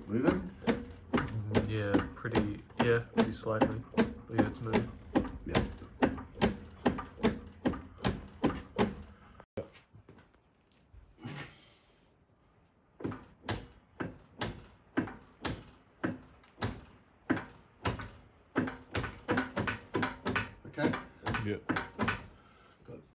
Moving? Yeah, pretty slightly. But yeah, it's moving. Yeah. Okay. Yep.